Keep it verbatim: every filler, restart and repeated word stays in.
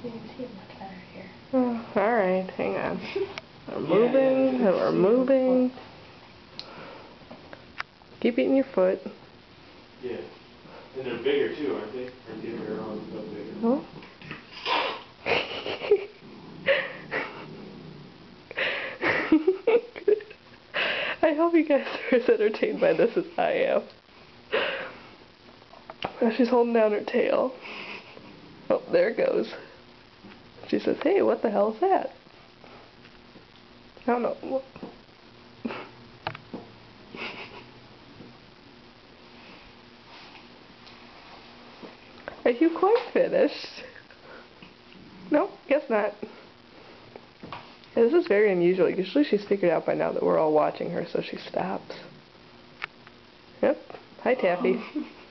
You can see much better here. Oh, alright, hang on. We're moving, and we're moving. Keep eating your foot. Yeah. And they're bigger too, aren't they? Aren't they bigger? Oh. I hope you guys are as entertained by this as I am. Now she's holding down her tail. Oh, there it goes. She says, hey, what the hell is that? I don't know. Are you quite finished? No, guess not. Yeah, this is very unusual. Usually she's figured out by now that we're all watching her, so she stops. Yep. Hi, Taffy.